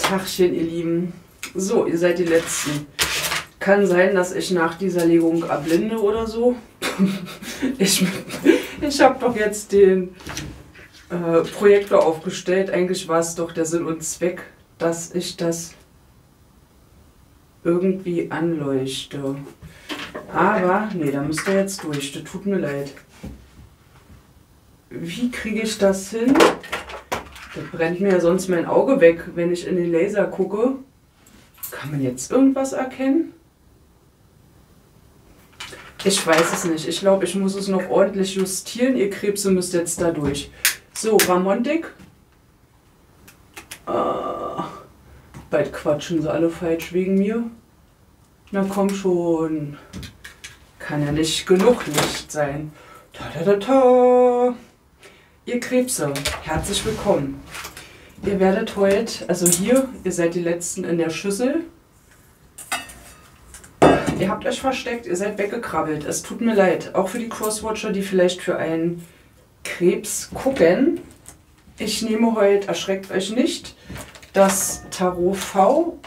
Tachchen, ihr Lieben. So, ihr seid die Letzten. Kann sein, dass ich nach dieser Legung erblinde oder so. Ich habe doch jetzt den Projektor aufgestellt. Eigentlich war es doch der Sinn und Zweck, dass ich das irgendwie anleuchte. Aber, nee, da müsst ihr jetzt durch. Das tut mir leid. Wie kriege ich das hin? Das brennt mir ja sonst mein Auge weg, wenn ich in den Laser gucke. Kann man jetzt irgendwas erkennen? Ich weiß es nicht. Ich glaube, ich muss es noch ordentlich justieren. Ihr Krebse müsst jetzt da durch. So, Ramontik. Bald quatschen sie alle falsch wegen mir. Na komm schon. Kann ja nicht genug Licht sein. Ta -ta -ta -ta. Ihr Krebse, herzlich willkommen. Ihr werdet heute, also hier, ihr seid die Letzten in der Schüssel. Ihr habt euch versteckt, ihr seid weggekrabbelt. Es tut mir leid, auch für die Crosswatcher, die vielleicht für einen Krebs gucken. Ich nehme heute, erschreckt euch nicht, das Tarot V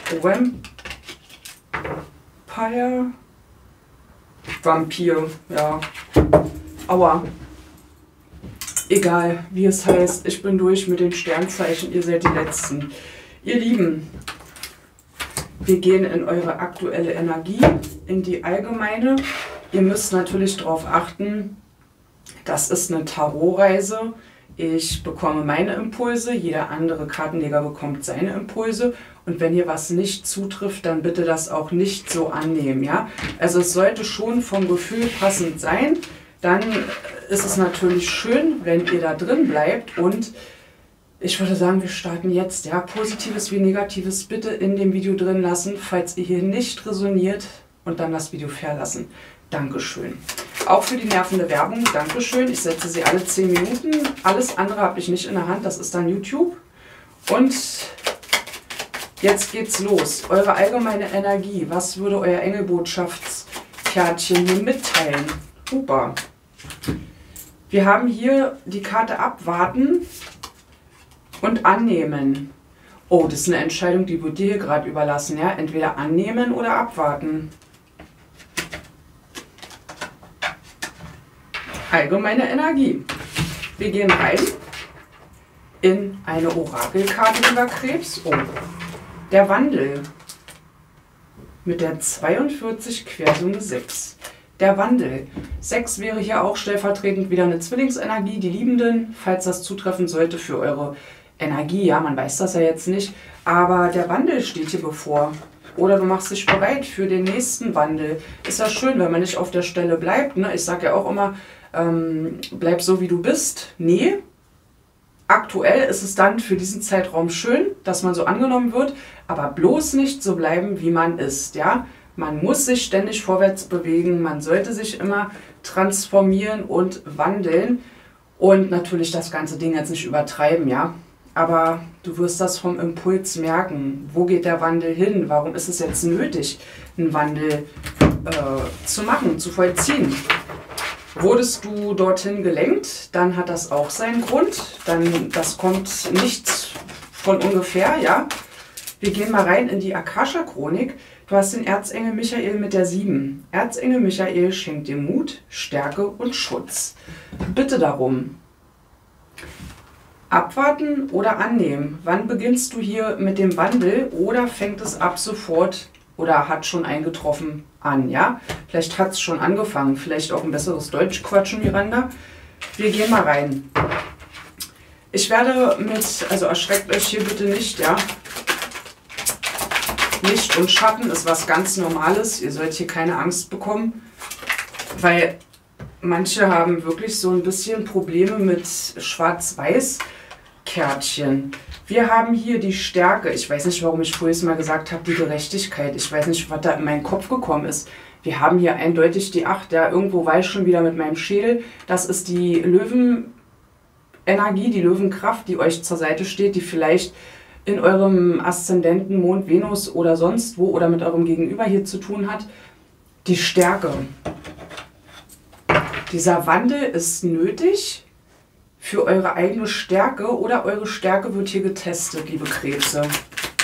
Vampir, ja. Aua. Egal, wie es heißt, ich bin durch mit den Sternzeichen, ihr seid die Letzten. Ihr Lieben, wir gehen in eure aktuelle Energie, in die allgemeine. Ihr müsst natürlich darauf achten, das ist eine Tarotreise. Ich bekomme meine Impulse, jeder andere Kartenleger bekommt seine Impulse. Und wenn hier was nicht zutrifft, dann bitte das auch nicht so annehmen. Ja? Also es sollte schon vom Gefühl passend sein. Dann ist es natürlich schön, wenn ihr da drin bleibt. Und ich würde sagen, wir starten jetzt. Ja? Positives wie Negatives bitte in dem Video drin lassen, falls ihr hier nicht resoniert, und dann das Video verlassen. Dankeschön. Auch für die nervende Werbung, Dankeschön. Ich setze sie alle 10 Minuten. Alles andere habe ich nicht in der Hand, das ist dann YouTube. Und jetzt geht's los. Eure allgemeine Energie. Was würde euer Engelbotschaftskärtchen hier mitteilen? Super. Wir haben hier die Karte Abwarten und Annehmen. Oh, das ist eine Entscheidung, die wird dir hier gerade überlassen. Ja? Entweder annehmen oder abwarten. Allgemeine Energie. Wir gehen rein in eine Orakelkarte, lieber Krebs. Oh, der Wandel mit der 42 Quersumme 6. Der Wandel. 6 wäre hier auch stellvertretend wieder eine Zwillingsenergie. Die Liebenden, falls das zutreffen sollte für eure Energie. Ja, man weiß das ja jetzt nicht. Aber der Wandel steht hier bevor. Oder du machst dich bereit für den nächsten Wandel. Ist ja schön, wenn man nicht auf der Stelle bleibt. Ne? Ich sage ja auch immer, bleib so wie du bist. Nee, aktuell ist es dann für diesen Zeitraum schön, dass man so angenommen wird, aber bloß nicht so bleiben, wie man ist. Ja? Man muss sich ständig vorwärts bewegen, man sollte sich immer transformieren und wandeln und natürlich das ganze Ding jetzt nicht übertreiben, ja. Aber du wirst das vom Impuls merken. Wo geht der Wandel hin? Warum ist es jetzt nötig, einen Wandel zu machen, zu vollziehen? Wurdest du dorthin gelenkt, dann hat das auch seinen Grund. Das kommt nicht von ungefähr, ja. Wir gehen mal rein in die Akasha-Chronik. Du hast den Erzengel Michael mit der 7. Erzengel Michael schenkt dir Mut, Stärke und Schutz. Bitte darum. Abwarten oder annehmen. Wann beginnst du hier mit dem Wandel oder fängt es ab sofort oder hat schon eingetroffen an, ja? Vielleicht hat es schon angefangen, vielleicht auch ein besseres Deutsch quatschen, Miranda. Wir gehen mal rein. Ich werde also erschreckt euch hier bitte nicht, ja? Licht und Schatten ist was ganz Normales, ihr sollt hier keine Angst bekommen, weil manche haben wirklich so ein bisschen Probleme mit Schwarz-Weiß-Kärtchen. Wir haben hier die Stärke. Ich weiß nicht, warum ich vorhin mal gesagt habe, die Gerechtigkeit. Ich weiß nicht, was da in meinen Kopf gekommen ist. Wir haben hier eindeutig die 8. Ja, irgendwo war ich schon wieder mit meinem Schädel. Das ist die Löwenenergie, die Löwenkraft, die euch zur Seite steht, die vielleicht in eurem Aszendenten, Mond, Venus oder sonst wo oder mit eurem Gegenüber hier zu tun hat. Die Stärke. Dieser Wandel ist nötig für eure eigene Stärke oder eure Stärke wird hier getestet, liebe Krebse.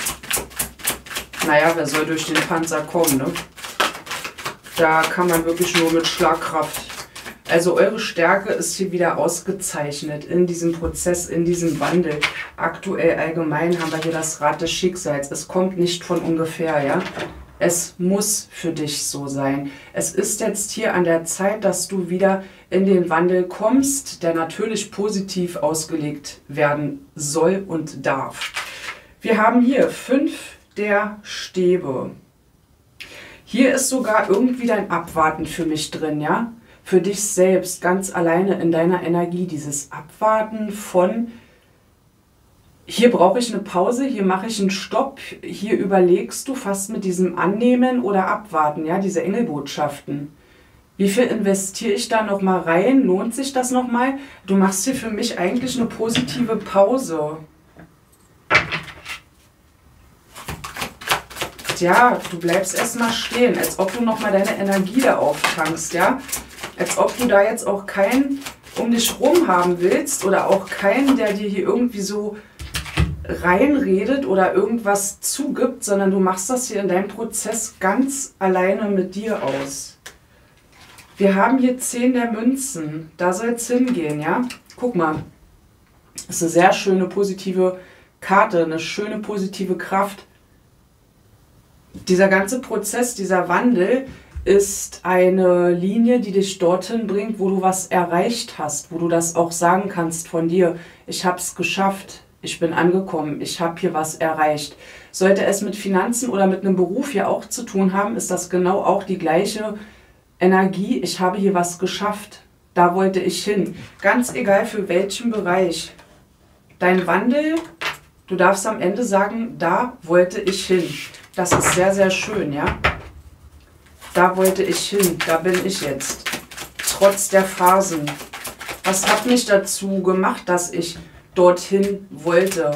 Naja, wer soll durch den Panzer kommen, ne? Da kann man wirklich nur mit Schlagkraft. Also eure Stärke ist hier wieder ausgezeichnet in diesem Prozess, in diesem Wandel. Aktuell allgemein haben wir hier das Rad des Schicksals. Es kommt nicht von ungefähr, ja. Es muss für dich so sein. Es ist jetzt hier an der Zeit, dass du wieder in den Wandel kommst, der natürlich positiv ausgelegt werden soll und darf. Wir haben hier 5 der Stäbe. Hier ist sogar irgendwie dein Abwarten für mich drin, ja? Für dich selbst, ganz alleine in deiner Energie. Dieses Abwarten von, hier brauche ich eine Pause, hier mache ich einen Stopp, hier überlegst du fast mit diesem Annehmen oder Abwarten, ja? Diese Engelbotschaften. Wie viel investiere ich da nochmal rein? Lohnt sich das nochmal? Du machst hier für mich eigentlich eine positive Pause. Ja, du bleibst erstmal stehen, als ob du nochmal deine Energie da auftankst, ja? Als ob du da jetzt auch keinen um dich rum haben willst oder auch keinen, der dir hier irgendwie so reinredet oder irgendwas zugibt, sondern du machst das hier in deinem Prozess ganz alleine mit dir aus. Wir haben hier 10 der Münzen, da soll es hingehen, ja? Guck mal, das ist eine sehr schöne positive Karte, eine schöne positive Kraft. Dieser ganze Prozess, dieser Wandel ist eine Linie, die dich dorthin bringt, wo du was erreicht hast, wo du das auch sagen kannst von dir. Ich habe es geschafft, ich bin angekommen, ich habe hier was erreicht. Sollte es mit Finanzen oder mit einem Beruf hier auch zu tun haben, ist das genau auch die gleiche Energie. Ich habe hier was geschafft, da wollte ich hin. Ganz egal für welchen Bereich. Dein Wandel, du darfst am Ende sagen, da wollte ich hin. Das ist sehr, sehr schön, ja. Da wollte ich hin, da bin ich jetzt. Trotz der Phasen. Was hat mich dazu gemacht, dass ich dorthin wollte?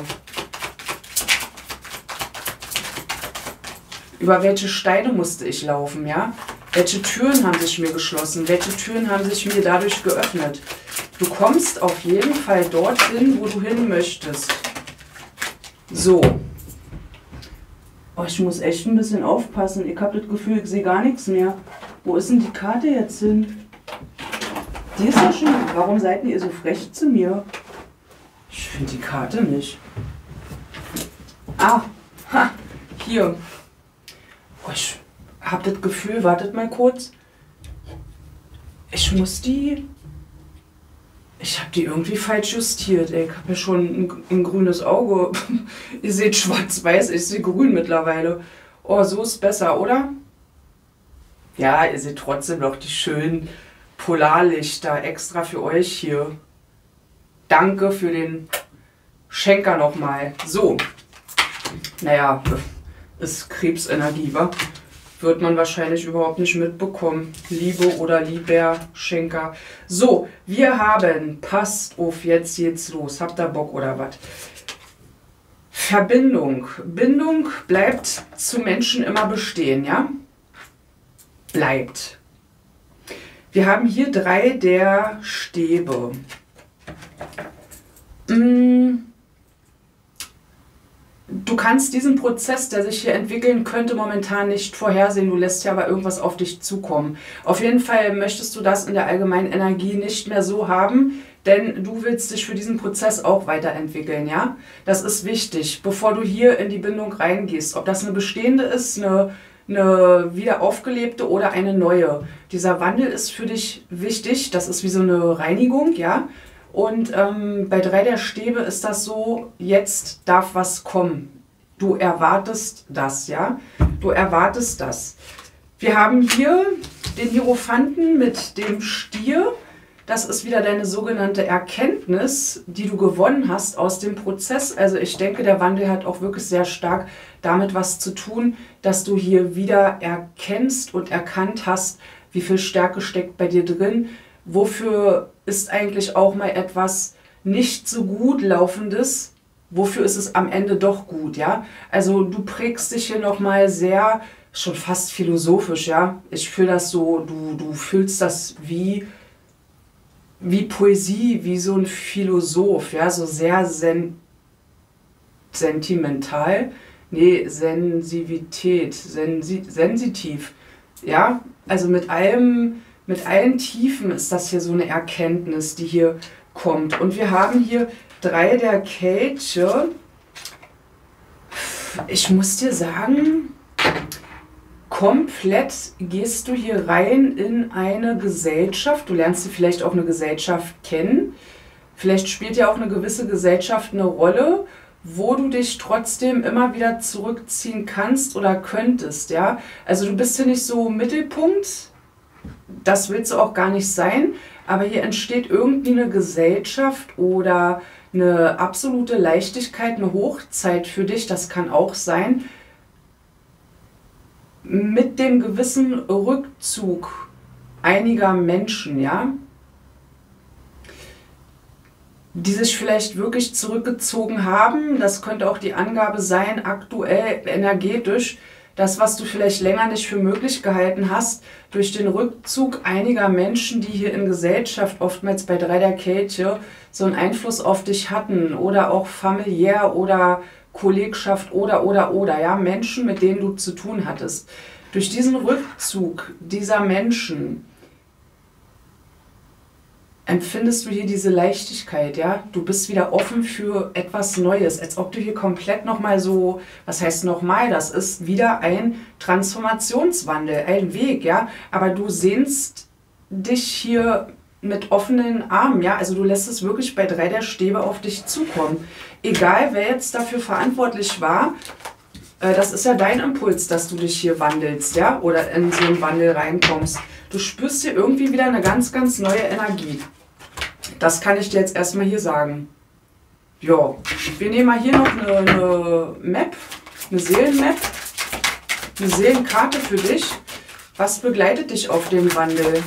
Über welche Steine musste ich laufen, ja? Welche Türen haben sich mir geschlossen? Welche Türen haben sich mir dadurch geöffnet? Du kommst auf jeden Fall dorthin, wo du hin möchtest. So. Oh, ich muss echt ein bisschen aufpassen. Ich habe das Gefühl, ich sehe gar nichts mehr. Wo ist denn die Karte jetzt hin? Die ist ja schon. Warum seid ihr so frech zu mir? Ich finde die Karte nicht. Ah, ha, hier. Oh, ich habe das Gefühl, wartet mal kurz. Ich muss die... Ich habe die irgendwie falsch justiert. Ey. Ich habe ja schon ein grünes Auge. Ihr seht schwarz-weiß, ich sehe grün mittlerweile. Oh, so ist besser, oder? Ja, ihr seht trotzdem noch die schönen Polarlichter extra für euch hier. Danke für den Schenker nochmal. So. Naja, ist Krebsenergie, wa? Wird man wahrscheinlich überhaupt nicht mitbekommen. Liebe oder lieber Schenker. So, wir haben, passt auf, jetzt geht's los. Habt ihr Bock oder was? Verbindung. Bindung bleibt zu Menschen immer bestehen, ja? Bleibt. Wir haben hier 3 der Stäbe. Du kannst diesen Prozess, der sich hier entwickeln könnte, momentan nicht vorhersehen. Du lässt ja aber irgendwas auf dich zukommen. Auf jeden Fall möchtest du das in der allgemeinen Energie nicht mehr so haben, denn du willst dich für diesen Prozess auch weiterentwickeln, ja? Das ist wichtig, bevor du hier in die Bindung reingehst. Ob das eine bestehende ist, eine wieder aufgelebte oder eine neue. Dieser Wandel ist für dich wichtig. Das ist wie so eine Reinigung, ja? Und bei 3 der Stäbe ist das so, jetzt darf was kommen. Du erwartest das, ja? Du erwartest das. Wir haben hier den Hierophanten mit dem Stier. Das ist wieder deine sogenannte Erkenntnis, die du gewonnen hast aus dem Prozess. Also ich denke, der Wandel hat auch wirklich sehr stark damit was zu tun, dass du hier wieder erkennst und erkannt hast, wie viel Stärke steckt bei dir drin. Wofür ist eigentlich auch mal etwas nicht so gut laufendes? Wofür ist es am Ende doch gut, ja? Also du prägst dich hier nochmal sehr, schon fast philosophisch, ja? Ich fühle das so, du fühlst das wie Poesie, wie so ein Philosoph, ja? So sehr sentimental. Nee, Sensivität, sensitiv. Ja, also mit allen Tiefen ist das hier so eine Erkenntnis, die hier kommt. Und wir haben hier 3 der Kelche. Ich muss dir sagen, komplett gehst du hier rein in eine Gesellschaft. Du lernst hier vielleicht auch eine Gesellschaft kennen. Vielleicht spielt ja auch eine gewisse Gesellschaft eine Rolle, wo du dich trotzdem immer wieder zurückziehen kannst oder könntest, ja. Also du bist hier nicht so Mittelpunkt, das willst du auch gar nicht sein, aber hier entsteht irgendwie eine Gesellschaft oder eine absolute Leichtigkeit, eine Hochzeit für dich, das kann auch sein, mit dem gewissen Rückzug einiger Menschen, ja, die sich vielleicht wirklich zurückgezogen haben. Das könnte auch die Angabe sein, aktuell energetisch, das, was du vielleicht länger nicht für möglich gehalten hast, durch den Rückzug einiger Menschen, die hier in Gesellschaft oftmals bei 3 der Kelche so einen Einfluss auf dich hatten oder auch familiär oder Kollegschaft oder, ja, Menschen, mit denen du zu tun hattest. Durch diesen Rückzug dieser Menschen empfindest du hier diese Leichtigkeit, ja? Du bist wieder offen für etwas Neues, als ob du hier komplett nochmal so, was heißt nochmal, das ist wieder ein Transformationswandel, ein Weg, ja? Aber du sehnst dich hier mit offenen Armen, ja? Also du lässt es wirklich bei 3 der Stäbe auf dich zukommen. Egal, wer jetzt dafür verantwortlich war, das ist ja dein Impuls, dass du dich hier wandelst, ja? Oder in so einen Wandel reinkommst. Du spürst hier irgendwie wieder eine ganz, ganz neue Energie. Das kann ich dir jetzt erstmal hier sagen. Ja, wir nehmen mal hier noch eine Map, eine Seelenmap, eine Seelenkarte für dich. Was begleitet dich auf dem Wandel?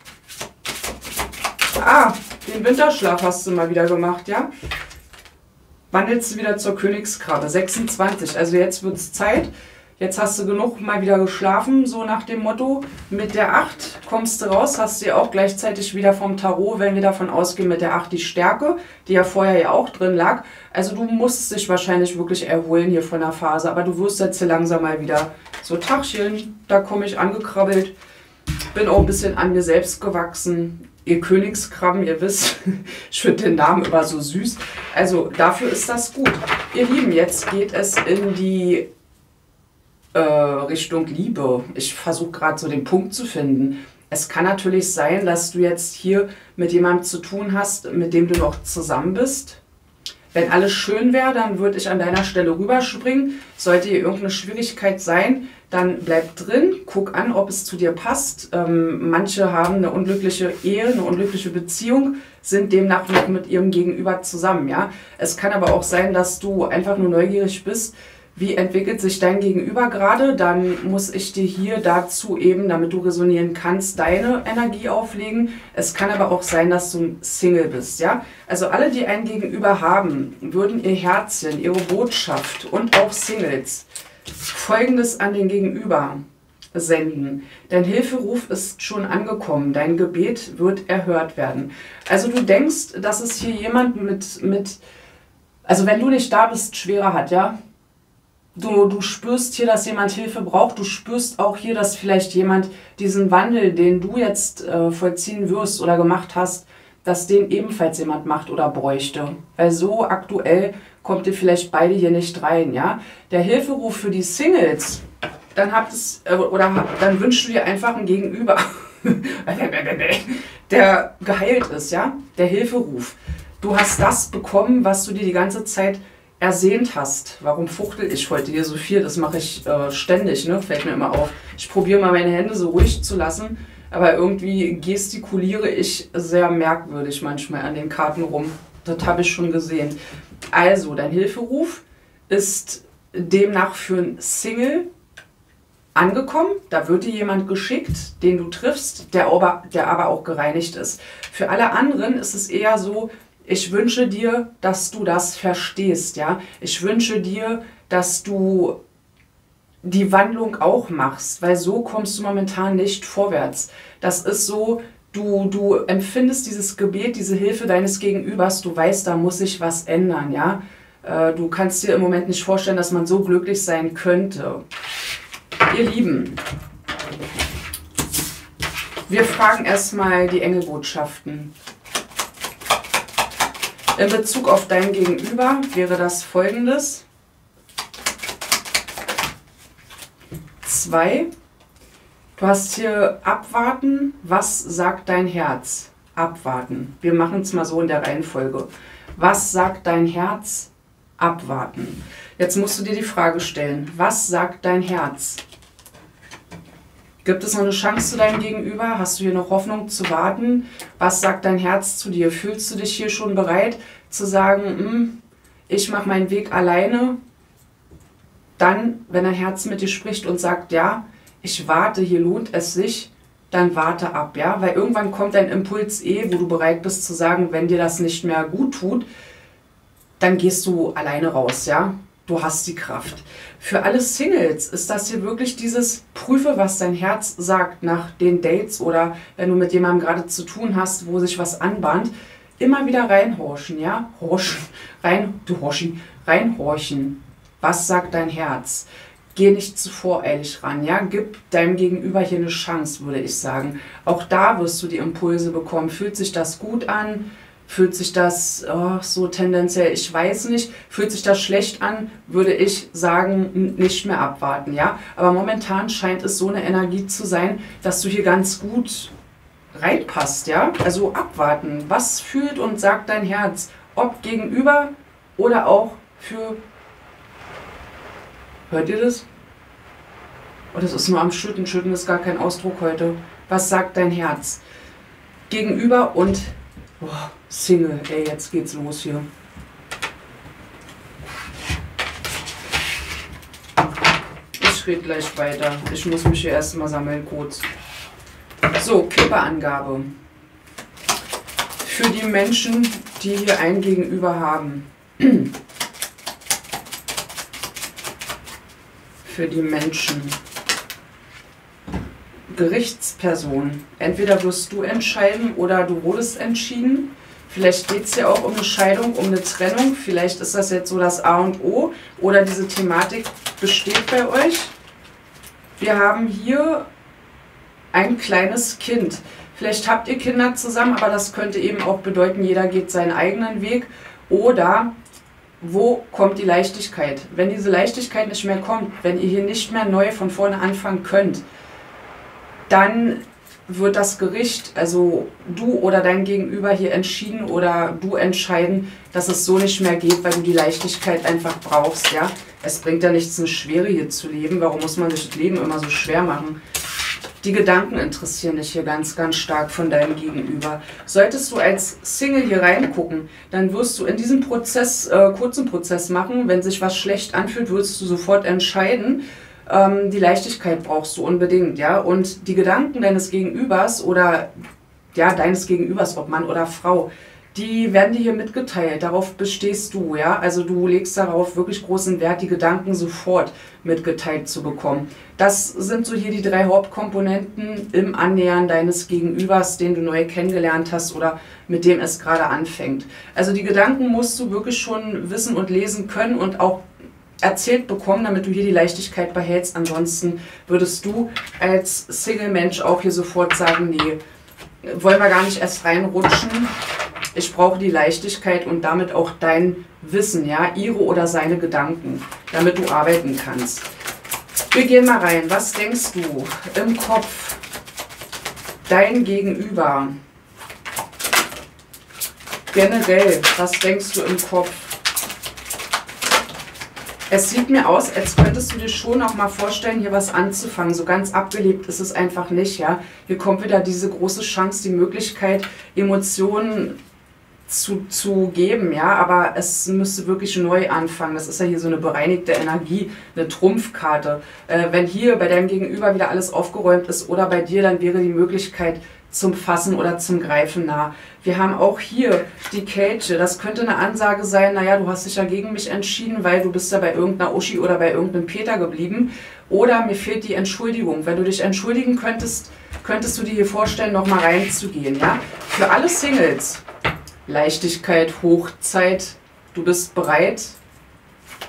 Ah, den Winterschlaf hast du mal wieder gemacht, ja? Wandelst du wieder zur Königskrabbe, 26. Also jetzt wird es Zeit. Jetzt hast du genug mal wieder geschlafen, so nach dem Motto. Mit der 8 kommst du raus, hast du ja auch gleichzeitig wieder vom Tarot, wenn wir davon ausgehen, mit der 8 die Stärke, die ja vorher ja auch drin lag. Also du musst dich wahrscheinlich wirklich erholen hier von der Phase, aber du wirst jetzt hier langsam mal wieder so Tachchen, da komme ich angekrabbelt. Bin auch ein bisschen an mir selbst gewachsen. Ihr Königskrabben, ihr wisst, ich finde den Namen immer so süß. Also dafür ist das gut. Ihr Lieben, jetzt geht es in die Richtung Liebe. Ich versuche gerade so den Punkt zu finden. Es kann natürlich sein, dass du jetzt hier mit jemandem zu tun hast, mit dem du noch zusammen bist. Wenn alles schön wäre, dann würde ich an deiner Stelle rüberspringen. Sollte hier irgendeine Schwierigkeit sein, dann bleib drin, guck an, ob es zu dir passt. Manche haben eine unglückliche Ehe, eine unglückliche Beziehung, sind demnach noch mit ihrem Gegenüber zusammen. Ja? Es kann aber auch sein, dass du einfach nur neugierig bist, wie entwickelt sich dein Gegenüber gerade, dann muss ich dir hier dazu eben, damit du resonieren kannst, deine Energie auflegen. Es kann aber auch sein, dass du ein Single bist, ja. Also alle, die ein Gegenüber haben, würden ihr Herzchen, ihre Botschaft und auch Singles Folgendes an den Gegenüber senden. Dein Hilferuf ist schon angekommen, dein Gebet wird erhört werden. Also du denkst, dass es hier jemand also wenn du nicht da bist, schwerer hat, ja. Du spürst hier, dass jemand Hilfe braucht. Du spürst auch hier, dass vielleicht jemand diesen Wandel, den du jetzt vollziehen wirst oder gemacht hast, dass den ebenfalls jemand macht oder bräuchte. Weil so aktuell kommt ihr vielleicht beide hier nicht rein. Ja? Der Hilferuf für die Singles, dann dann wünschst du dir einfach ein Gegenüber, der geheilt ist. Ja? Der Hilferuf. Du hast das bekommen, was du dir die ganze Zeit ersehnt hast. Warum fuchtel ich heute hier so viel? Das mache ich ständig, ne? Fällt mir immer auf. Ich probiere mal meine Hände so ruhig zu lassen, aber irgendwie gestikuliere ich sehr merkwürdig manchmal an den Karten rum. Das habe ich schon gesehen. Also, dein Hilferuf ist demnach für ein Single angekommen. Da wird dir jemand geschickt, den du triffst, der aber auch gereinigt ist. Für alle anderen ist es eher so, ich wünsche dir, dass du das verstehst, ja. Ich wünsche dir, dass du die Wandlung auch machst, weil so kommst du momentan nicht vorwärts. Das ist so, du empfindest dieses Gebet, diese Hilfe deines Gegenübers, du weißt, da muss sich was ändern, ja. Du kannst dir im Moment nicht vorstellen, dass man so glücklich sein könnte. Ihr Lieben, wir fragen erstmal die Engelbotschaften. In Bezug auf dein Gegenüber wäre das Folgendes. 2. Du hast hier abwarten. Was sagt dein Herz? Abwarten. Wir machen es mal so in der Reihenfolge. Was sagt dein Herz? Abwarten. Jetzt musst du dir die Frage stellen. Was sagt dein Herz? Gibt es noch eine Chance zu deinem Gegenüber? Hast du hier noch Hoffnung zu warten? Was sagt dein Herz zu dir? Fühlst du dich hier schon bereit zu sagen, ich mache meinen Weg alleine? Dann, wenn dein Herz mit dir spricht und sagt, ja, ich warte, hier lohnt es sich, dann warte ab, ja? Weil irgendwann kommt ein Impuls wo du bereit bist zu sagen, wenn dir das nicht mehr gut tut, dann gehst du alleine raus, ja? Du hast die Kraft. Für alle Singles ist das hier wirklich dieses Prüfe, was dein Herz sagt nach den Dates oder wenn du mit jemandem gerade zu tun hast, wo sich was anbahnt, immer wieder reinhorchen, ja? Reinhorchen. Was sagt dein Herz? Geh nicht zu voreilig ran, ja? Gib deinem Gegenüber hier eine Chance, würde ich sagen. Auch da wirst du die Impulse bekommen. Fühlt sich das gut an? Fühlt sich das so tendenziell, ich weiß nicht, fühlt sich das schlecht an, würde ich sagen, nicht mehr abwarten, ja? Aber momentan scheint es so eine Energie zu sein, dass du hier ganz gut reinpasst, ja? Also abwarten. Was fühlt und sagt dein Herz? Ob gegenüber oder auch für... Hört ihr das? Oh, das ist nur am Schütten. Schütten ist gar kein Ausdruck heute. Was sagt dein Herz? Gegenüber und... Oh, Single, ey, jetzt geht's los hier. Ich rede gleich weiter. Ich muss mich hier erstmal sammeln, kurz. So, Kipperangabe. Für die Menschen, die hier ein Gegenüber haben. Für die Menschen. Gerichtsperson. Entweder wirst du entscheiden oder du wurdest entschieden. Vielleicht geht es ja auch um eine Scheidung, um eine Trennung. Vielleicht ist das jetzt so das A und O oder diese Thematik besteht bei euch. Wir haben hier ein kleines Kind. Vielleicht habt ihr Kinder zusammen, aber das könnte eben auch bedeuten, jeder geht seinen eigenen Weg. Oder wo kommt die Leichtigkeit? Wenn diese Leichtigkeit nicht mehr kommt, wenn ihr hier nicht mehr neu von vorne anfangen könnt, dann wird das Gericht, also du oder dein Gegenüber hier entschieden oder du entscheiden, dass es so nicht mehr geht, weil du die Leichtigkeit einfach brauchst, ja. Es bringt ja nichts, eine Schwere hier zu leben. Warum muss man sich das Leben immer so schwer machen? Die Gedanken interessieren dich hier ganz, ganz stark von deinem Gegenüber. Solltest du als Single hier reingucken, dann wirst du in diesem Prozess, kurzen Prozess machen. Wenn sich was schlecht anfühlt, wirst du sofort entscheiden. Die Leichtigkeit brauchst du unbedingt, ja. Und die Gedanken deines Gegenübers oder ja, deines Gegenübers, ob Mann oder Frau, die werden dir hier mitgeteilt. Darauf bestehst du, ja. Also du legst darauf wirklich großen Wert, die Gedanken sofort mitgeteilt zu bekommen. Das sind so hier die 3 Hauptkomponenten im Annähern deines Gegenübers, den du neu kennengelernt hast oder mit dem es gerade anfängt. Also die Gedanken musst du wirklich schon wissen und lesen können und auch erzählt bekommen, damit du hier die Leichtigkeit behältst. Ansonsten würdest du als Single-Mensch auch hier sofort sagen, nee, wollen wir gar nicht erst reinrutschen. Ich brauche die Leichtigkeit und damit auch dein Wissen, ja, ihre oder seine Gedanken, damit du arbeiten kannst. Wir gehen mal rein. Was denkst du im Kopf? Dein Gegenüber. Generell, was denkst du im Kopf? Es sieht mir aus, als könntest du dir schon auch mal vorstellen, hier was anzufangen. So ganz abgelebt ist es einfach nicht, ja. Hier kommt wieder diese große Chance, die Möglichkeit, Emotionen zu geben, ja. Aber es müsste wirklich neu anfangen. Das ist ja hier so eine bereinigte Energie, eine Trumpfkarte. Wenn hier bei deinem Gegenüber wieder alles aufgeräumt ist oder bei dir, dann wäre die Möglichkeit zum Fassen oder zum Greifen nah. Wir haben auch hier die Kelche. Das könnte eine Ansage sein, naja, du hast dich ja gegen mich entschieden, weil du bist ja bei irgendeiner Uschi oder bei irgendeinem Peter geblieben. Oder mir fehlt die Entschuldigung. Wenn du dich entschuldigen könntest, könntest du dir hier vorstellen, nochmal reinzugehen. Ja? Für alle Singles, Leichtigkeit, Hochzeit, du bist bereit,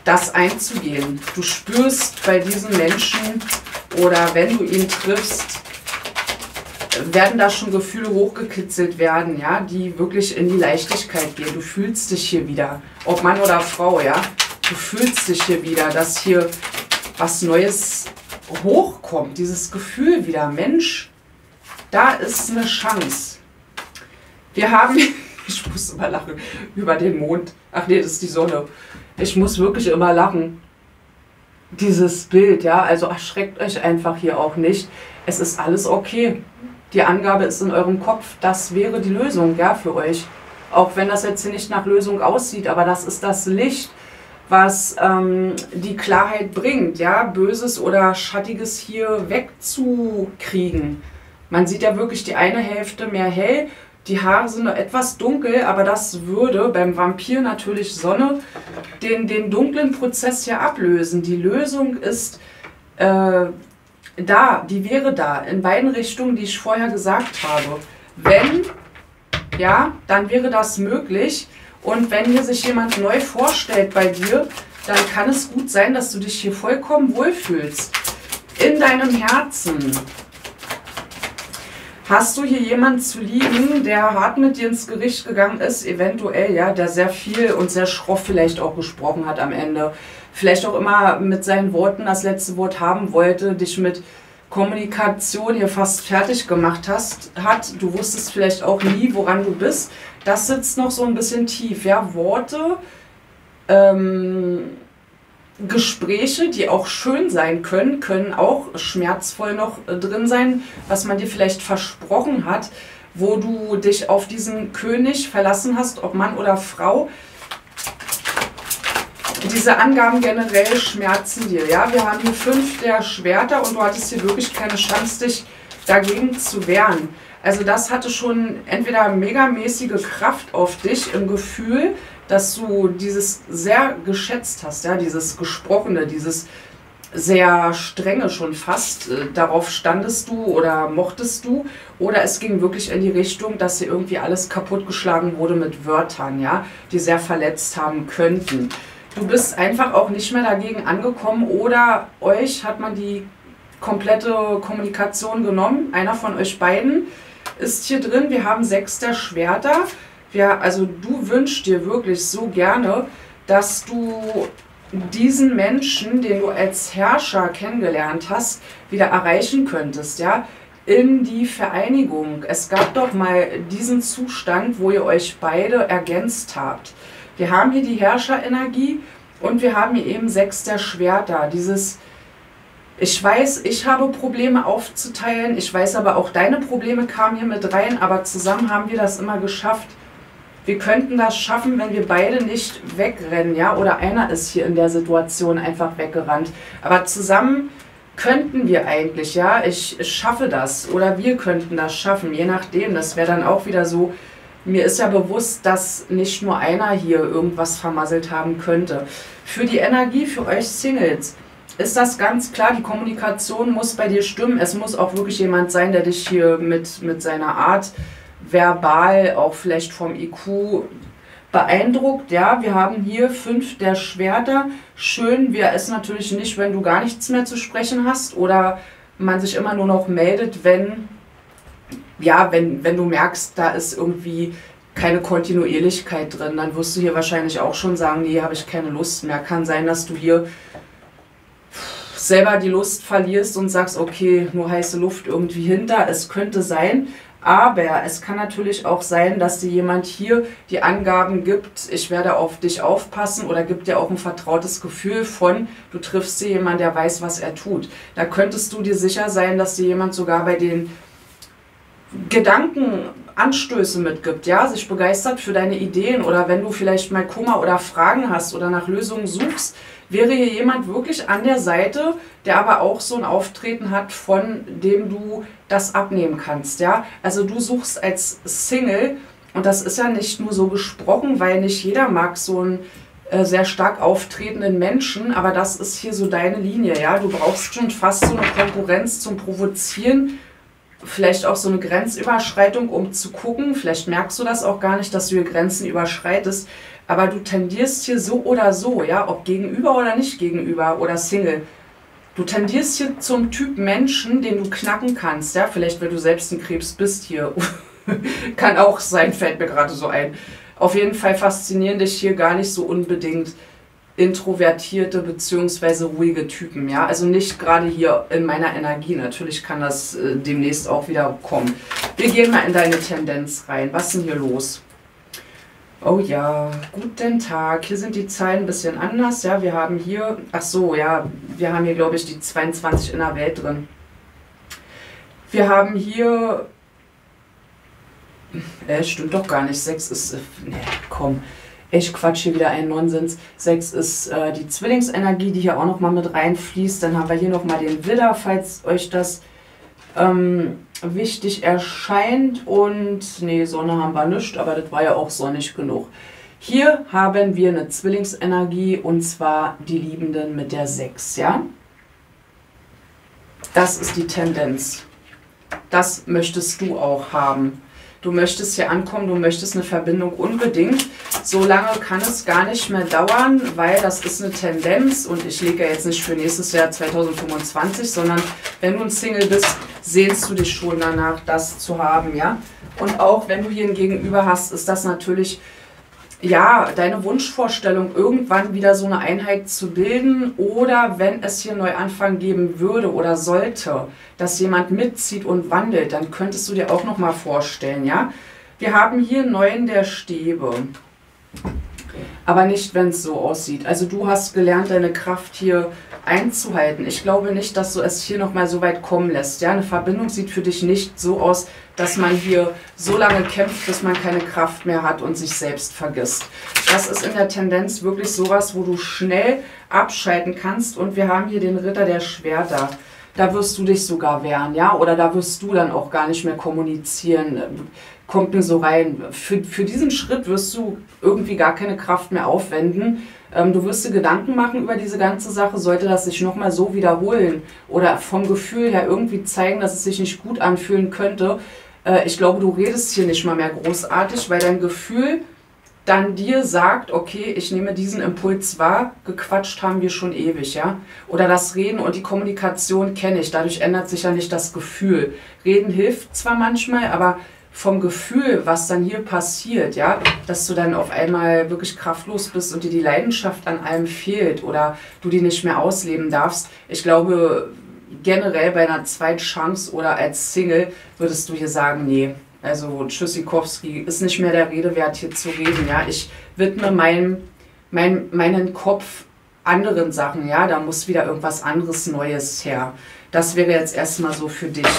das einzugehen. Du spürst bei diesen Menschen oder wenn du ihn triffst, werden da schon Gefühle hochgekitzelt werden, ja, die wirklich in die Leichtigkeit gehen. Du fühlst dich hier wieder, ob Mann oder Frau, ja, du fühlst dich hier wieder, dass hier was Neues hochkommt, dieses Gefühl wieder, Mensch, da ist eine Chance. Wir haben, ich muss immer lachen, über den Mond, ach nee, das ist die Sonne, ich muss wirklich immer lachen, dieses Bild, ja, also erschreckt euch einfach hier auch nicht, es ist alles okay. Die Angabe ist in eurem Kopf, das wäre die Lösung, ja, für euch. Auch wenn das jetzt hier nicht nach Lösung aussieht, aber das ist das Licht, was die Klarheit bringt, ja, Böses oder Schattiges hier wegzukriegen. Man sieht ja wirklich die eine Hälfte mehr hell, die Haare sind noch etwas dunkel, aber das würde beim Vampir natürlich Sonne den dunklen Prozess hier ablösen. Die Lösung ist die wäre da, in beiden Richtungen, die ich vorher gesagt habe. Wenn, ja, dann wäre das möglich. Und wenn hier sich jemand neu vorstellt bei dir, dann kann es gut sein, dass du dich hier vollkommen wohlfühlst. In deinem Herzen hast du hier jemanden zu lieben, der hart mit dir ins Gericht gegangen ist, eventuell, ja, der sehr viel und sehr schroff vielleicht auch gesprochen hat am Ende. Vielleicht auch immer mit seinen Worten das letzte Wort haben wollte, dich mit Kommunikation hier fast fertig gemacht hat. Du wusstest vielleicht auch nie, woran du bist. Das sitzt noch so ein bisschen tief. Ja, Worte, Gespräche, die auch schön sein können, können auch schmerzvoll noch drin sein, was man dir vielleicht versprochen hat, wo du dich auf diesen König verlassen hast, ob Mann oder Frau. Diese Angaben generell schmerzen dir, ja. Wir haben hier 5 der Schwerter und du hattest hier wirklich keine Chance, dich dagegen zu wehren. Also das hatte schon entweder megamäßige Kraft auf dich im Gefühl, dass du dieses sehr geschätzt hast, ja, dieses Gesprochene, dieses sehr strenge schon fast, darauf standest du oder mochtest du, oder es ging wirklich in die Richtung, dass hier irgendwie alles kaputtgeschlagen wurde mit Wörtern, ja, die sehr verletzt haben könnten. Du bist einfach auch nicht mehr dagegen angekommen oder euch hat man die komplette Kommunikation genommen. Einer von euch beiden ist hier drin. Wir haben 6 der Schwerter. Also du wünschst dir wirklich so gerne, dass du diesen Menschen, den du als Herrscher kennengelernt hast, wieder erreichen könntest, ja, in die Vereinigung. Es gab doch mal diesen Zustand, wo ihr euch beide ergänzt habt. Wir haben hier die Herrscherenergie und wir haben hier eben 6 der Schwerter. Dieses, ich weiß, ich habe Probleme aufzuteilen, ich weiß aber auch, deine Probleme kamen hier mit rein, aber zusammen haben wir das immer geschafft. Wir könnten das schaffen, wenn wir beide nicht wegrennen, ja, oder einer ist hier in der Situation einfach weggerannt. Aber zusammen könnten wir eigentlich, ja, ich schaffe das oder wir könnten das schaffen, je nachdem. Das wäre dann auch wieder so. Mir ist ja bewusst, dass nicht nur einer hier irgendwas vermasselt haben könnte. Für die Energie, für euch Singles, ist das ganz klar, die Kommunikation muss bei dir stimmen. Es muss auch wirklich jemand sein, der dich hier mit seiner Art verbal, auch vielleicht vom IQ beeindruckt. Ja, wir haben hier 5 der Schwerter. Schön wäre es natürlich nicht, wenn du gar nichts mehr zu sprechen hast oder man sich immer nur noch meldet, wenn du merkst, da ist irgendwie keine Kontinuierlichkeit drin, dann wirst du hier wahrscheinlich auch schon sagen, nee, habe ich keine Lust mehr. Kann sein, dass du hier selber die Lust verlierst und sagst, okay, nur heiße Luft irgendwie hinter. Es könnte sein, aber es kann natürlich auch sein, dass dir jemand hier die Angaben gibt, ich werde auf dich aufpassen, oder gibt dir auch ein vertrautes Gefühl von, du triffst hier jemanden, der weiß, was er tut. Da könntest du dir sicher sein, dass dir jemand sogar bei den Gedankenanstöße mitgibt, ja, sich begeistert für deine Ideen, oder wenn du vielleicht mal Kummer oder Fragen hast oder nach Lösungen suchst, wäre hier jemand wirklich an der Seite, der aber auch so ein Auftreten hat, von dem du das abnehmen kannst, ja. Also du suchst als Single, und das ist ja nicht nur so gesprochen, weil nicht jeder mag so einen sehr stark auftretenden Menschen, aber das ist hier so deine Linie, ja. Du brauchst schon fast so eine Konkurrenz zum Provozieren, vielleicht auch so eine Grenzüberschreitung, um zu gucken, vielleicht merkst du das auch gar nicht, dass du hier Grenzen überschreitest, aber du tendierst hier so oder so, ja, ob gegenüber oder nicht gegenüber oder Single. Du tendierst hier zum Typ Menschen, den du knacken kannst, ja, vielleicht wenn du selbst ein Krebs bist hier, kann auch sein, fällt mir gerade so ein. Auf jeden Fall faszinieren dich hier gar nicht so unbedingt introvertierte bzw. ruhige Typen, ja, also nicht gerade hier in meiner Energie, natürlich kann das demnächst auch wieder kommen. Wir gehen mal in deine Tendenz rein, was ist denn hier los? Oh ja, guten Tag. Hier sind die Zahlen ein bisschen anders. Ja, wir haben hier, ach so, ja, wir haben hier, glaube ich, die 22 in der Welt drin. Wir haben hier, stimmt doch gar nicht, 6 ist, ne, komm, ich quatsch hier wieder einen Nonsens. 6 ist die Zwillingsenergie, die hier auch nochmal mit reinfließt. Dann haben wir hier nochmal den Widder, falls euch das wichtig erscheint. Und nee, Sonne haben wir nicht, aber das war ja auch sonnig genug. Hier haben wir eine Zwillingsenergie und zwar die Liebenden mit der 6, ja? Das ist die Tendenz. Das möchtest du auch haben. Du möchtest hier ankommen, du möchtest eine Verbindung unbedingt. So lange kann es gar nicht mehr dauern, weil das ist eine Tendenz und ich lege ja jetzt nicht für nächstes Jahr 2025, sondern wenn du ein Single bist, sehnst du dich schon danach, das zu haben, ja. Und auch wenn du hier ein Gegenüber hast, ist das natürlich, ja, deine Wunschvorstellung, irgendwann wieder so eine Einheit zu bilden oder wenn es hier einen Neuanfang geben würde oder sollte, dass jemand mitzieht und wandelt, dann könntest du dir auch noch mal vorstellen, ja. Wir haben hier 9 der Stäbe, aber nicht, wenn es so aussieht. Also du hast gelernt, deine Kraft hier einzuhalten. Ich glaube nicht, dass du es hier noch mal so weit kommen lässt. Ja, eine Verbindung sieht für dich nicht so aus, dass man hier so lange kämpft, bis man keine Kraft mehr hat und sich selbst vergisst. Das ist in der Tendenz wirklich sowas, wo du schnell abschalten kannst. Und wir haben hier den Ritter der Schwerter. Da wirst du dich sogar wehren, ja? Oder da wirst du dann auch gar nicht mehr kommunizieren. Kommt mir so rein. Für diesen Schritt wirst du irgendwie gar keine Kraft mehr aufwenden. Du wirst dir Gedanken machen über diese ganze Sache, sollte das sich nochmal so wiederholen oder vom Gefühl her irgendwie zeigen, dass es sich nicht gut anfühlen könnte. Ich glaube, du redest hier nicht mal mehr großartig, weil dein Gefühl dann dir sagt, okay, ich nehme diesen Impuls wahr, gequatscht haben wir schon ewig, ja. Oder das Reden und die Kommunikation kenne ich, dadurch ändert sich ja nicht das Gefühl. Reden hilft zwar manchmal, aber vom Gefühl, was dann hier passiert, ja, dass du dann auf einmal wirklich kraftlos bist und dir die Leidenschaft an allem fehlt oder du die nicht mehr ausleben darfst. Ich glaube, generell bei einer Zweitchance oder als Single würdest du hier sagen, nee, also Tschüssikowski ist nicht mehr der Rede wert, hier zu reden, ja. Ich widme meinen Kopf anderen Sachen, ja, da muss wieder irgendwas anderes Neues her. Das wäre jetzt erstmal so für dich.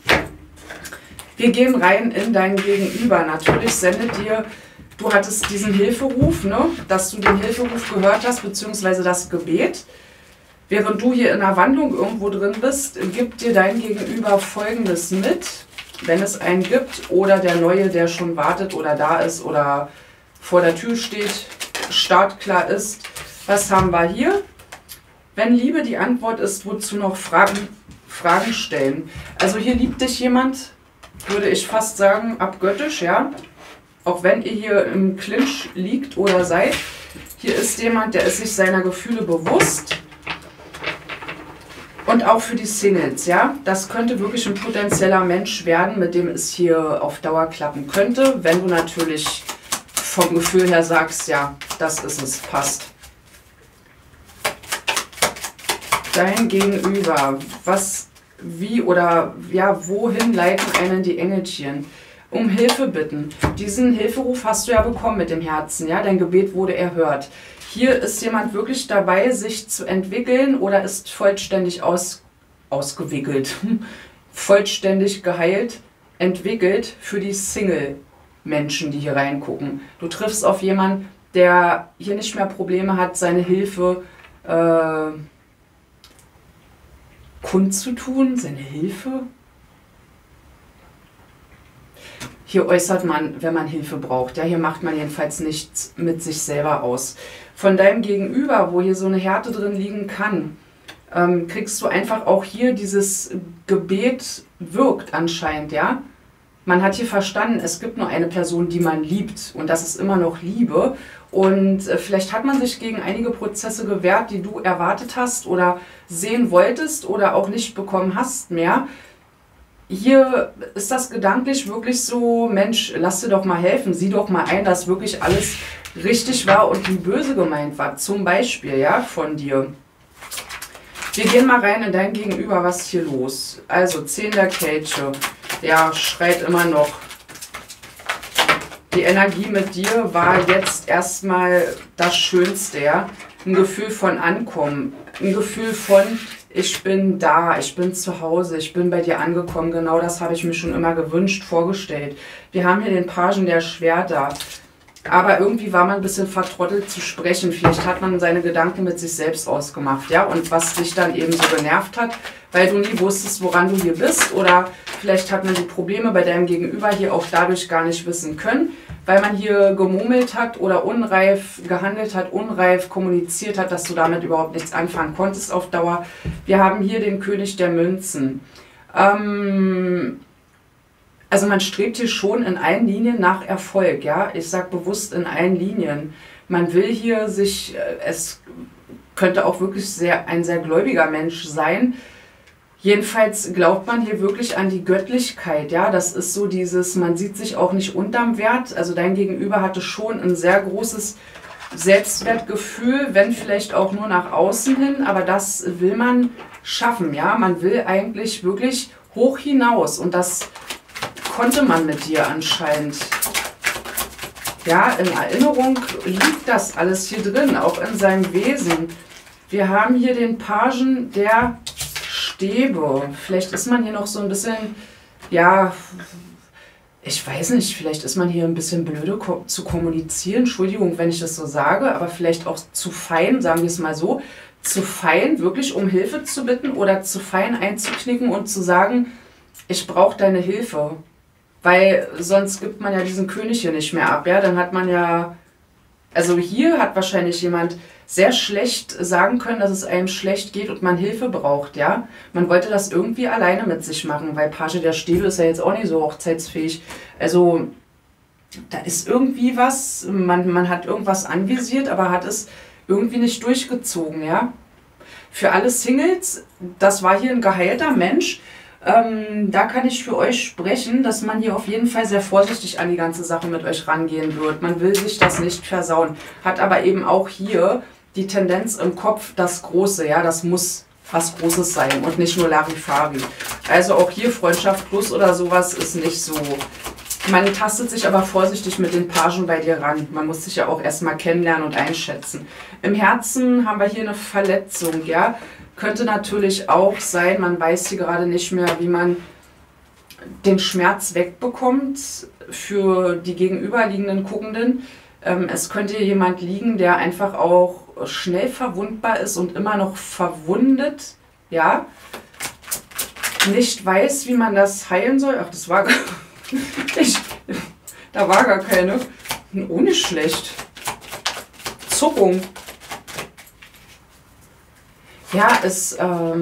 Wir gehen rein in dein Gegenüber. Natürlich sendet dir, du hattest diesen Hilferuf, ne, dass du den Hilferuf gehört hast, beziehungsweise das Gebet. Während du hier in der Wandlung irgendwo drin bist, gibt dir dein Gegenüber Folgendes mit, wenn es einen gibt oder der Neue, der schon wartet oder da ist oder vor der Tür steht, startklar ist. Was haben wir hier? Wenn Liebe die Antwort ist, wozu noch Fragen stellen. Also hier liebt dich jemand, würde ich fast sagen, abgöttisch, ja. Auch wenn ihr hier im Clinch liegt oder seid. Hier ist jemand, der ist sich seiner Gefühle bewusst. Und auch für die Singles, ja. Das könnte wirklich ein potenzieller Mensch werden, mit dem es hier auf Dauer klappen könnte. Wenn du natürlich vom Gefühl her sagst, ja, das ist es, passt. Dein Gegenüber, was... Wie oder ja, wohin leiten einen die Engelchen? Um Hilfe bitten. Diesen Hilferuf hast du ja bekommen mit dem Herzen, ja, dein Gebet wurde erhört. Hier ist jemand wirklich dabei, sich zu entwickeln oder ist vollständig ausgewickelt, vollständig geheilt, entwickelt für die Single-Menschen, die hier reingucken. Du triffst auf jemanden, der hier nicht mehr Probleme hat, seine Hilfe kundzutun, seine Hilfe. Hier äußert man, wenn man Hilfe braucht. Ja, hier macht man jedenfalls nichts mit sich selber aus. Von deinem Gegenüber, wo hier so eine Härte drin liegen kann, kriegst du einfach auch hier dieses Gebet wirkt anscheinend, ja. Man hat hier verstanden, es gibt nur eine Person, die man liebt und das ist immer noch Liebe Und vielleicht hat man sich gegen einige Prozesse gewehrt, die du erwartet hast oder sehen wolltest oder auch nicht bekommen hast mehr. Hier ist das gedanklich wirklich so, Mensch, lass dir doch mal helfen, sieh doch mal ein, dass wirklich alles richtig war und nie böse gemeint war. Zum Beispiel, ja, von dir. Wir gehen mal rein in dein Gegenüber, was ist hier los? Also 10 der Kelche, ja, schreit immer noch. Die Energie mit dir war jetzt erstmal das Schönste, ja. Ein Gefühl von Ankommen, ein Gefühl von, ich bin da, ich bin zu Hause, ich bin bei dir angekommen. Genau das habe ich mir schon immer gewünscht, vorgestellt. Wir haben hier den Pagen der Schwerter. Aber irgendwie war man ein bisschen vertrottelt zu sprechen. Vielleicht hat man seine Gedanken mit sich selbst ausgemacht, ja. Und was dich dann eben so genervt hat, weil du nie wusstest, woran du hier bist. Oder vielleicht hat man die Probleme bei deinem Gegenüber hier auch dadurch gar nicht wissen können, weil man hier gemurmelt hat oder unreif gehandelt hat, unreif kommuniziert hat, dass du damit überhaupt nichts anfangen konntest auf Dauer. Wir haben hier den König der Münzen. Also man strebt hier schon in allen Linien nach Erfolg, ja. Ich sage bewusst in allen Linien. Man will hier sich, es könnte auch wirklich ein sehr gläubiger Mensch sein. Jedenfalls glaubt man hier wirklich an die Göttlichkeit, ja. Das ist so dieses, man sieht sich auch nicht unterm Wert. Also dein Gegenüber hatte schon ein sehr großes Selbstwertgefühl, wenn vielleicht auch nur nach außen hin. Aber das will man schaffen, ja. Man will eigentlich wirklich hoch hinaus und das konnte man mit dir anscheinend. Ja, in Erinnerung liegt das alles hier drin, auch in seinem Wesen. Wir haben hier den Pagen der Stäbe. Vielleicht ist man hier noch so ein bisschen, ja, ich weiß nicht, vielleicht ist man hier ein bisschen blöde zu kommunizieren. Entschuldigung, wenn ich das so sage, aber vielleicht auch zu fein, sagen wir es mal so, zu fein, wirklich um Hilfe zu bitten oder zu fein einzuknicken und zu sagen, ich brauche deine Hilfe. Weil sonst gibt man ja diesen König hier nicht mehr ab, ja, dann hat man ja, also hier hat wahrscheinlich jemand sehr schlecht sagen können, dass es einem schlecht geht und man Hilfe braucht, ja. Man wollte das irgendwie alleine mit sich machen, weil Page der Stäbe ist ja jetzt auch nicht so hochzeitsfähig. Also da ist irgendwie was, man hat irgendwas anvisiert, aber hat es irgendwie nicht durchgezogen, ja. Für alle Singles, das war hier ein geheilter Mensch. Da kann ich für euch sprechen, dass man hier auf jeden Fall sehr vorsichtig an die ganze Sache mit euch rangehen wird. Man will sich das nicht versauen. Hat aber eben auch hier die Tendenz im Kopf, das Große, ja, das muss was Großes sein und nicht nur Larifari. Also auch hier Freundschaft plus oder sowas ist nicht so. Man tastet sich aber vorsichtig mit den Pagen bei dir ran. Man muss sich ja auch erstmal kennenlernen und einschätzen. Im Herzen haben wir hier eine Verletzung, ja. Könnte natürlich auch sein, man weiß hier gerade nicht mehr, wie man den Schmerz wegbekommt für die gegenüberliegenden Guckenden. Es könnte hier jemand liegen, der einfach auch schnell verwundbar ist und immer noch verwundet, ja. Nicht weiß, wie man das heilen soll. Ach, das war gar da war gar keine. Oh, nicht schlecht. Zuckung. Ja, ist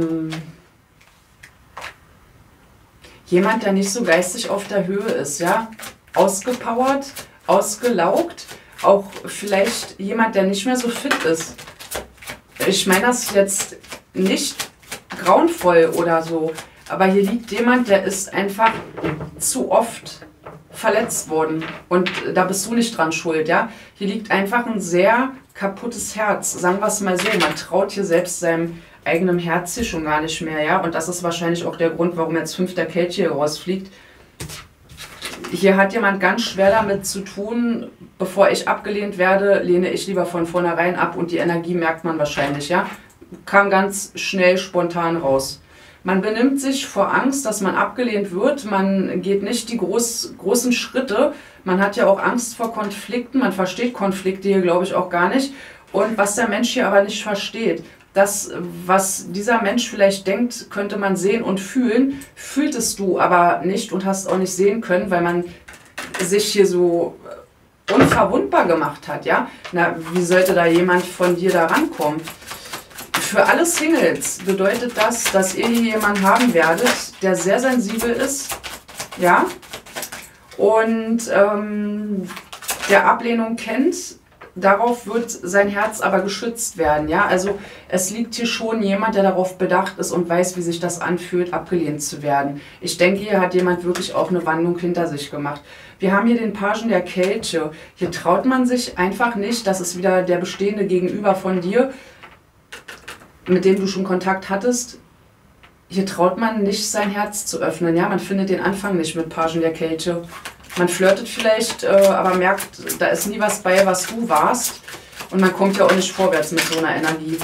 jemand, der nicht so geistig auf der Höhe ist, ja. Ausgepowert, ausgelaugt, auch vielleicht jemand, der nicht mehr so fit ist. Ich meine das jetzt nicht grauenvoll oder so, aber hier liegt jemand, der ist einfach zu oft verletzt worden und da bist du nicht dran schuld, ja. Hier liegt einfach ein sehr kaputtes Herz, sagen wir es mal so, man traut hier selbst seinem eigenen Herz hier schon gar nicht mehr, ja, und das ist wahrscheinlich auch der Grund, warum jetzt 5 der Kelch hier rausfliegt. Hier hat jemand ganz schwer damit zu tun, bevor ich abgelehnt werde, lehne ich lieber von vornherein ab und die Energie merkt man wahrscheinlich, ja, kam ganz schnell spontan raus. Man benimmt sich vor Angst, dass man abgelehnt wird, man geht nicht die großen Schritte, man hat ja auch Angst vor Konflikten, man versteht Konflikte hier, glaube ich, auch gar nicht. Und was der Mensch hier aber nicht versteht, das, was dieser Mensch vielleicht denkt, könnte man sehen und fühlen, fühltest du aber nicht und hast auch nicht sehen können, weil man sich hier so unverwundbar gemacht hat, ja? Na, wie sollte da jemand von dir da rankommen? Für alle Singles bedeutet das, dass ihr hier jemanden haben werdet, der sehr sensibel ist, ja, und der Ablehnung kennt, darauf wird sein Herz aber geschützt werden, ja. Also es liegt hier schon jemand, der darauf bedacht ist und weiß, wie sich das anfühlt, abgelehnt zu werden. Ich denke, hier hat jemand wirklich auch eine Wandlung hinter sich gemacht. Wir haben hier den Pagen der Kelche. Hier traut man sich einfach nicht, das ist wieder der bestehende Gegenüber von dir, mit dem du schon Kontakt hattest. Hier traut man nicht, sein Herz zu öffnen. Ja, man findet den Anfang nicht mit Pagen der Kelche. Man flirtet vielleicht, aber merkt, da ist nie was bei, was du warst. Und man kommt ja auch nicht vorwärts mit so einer Energie.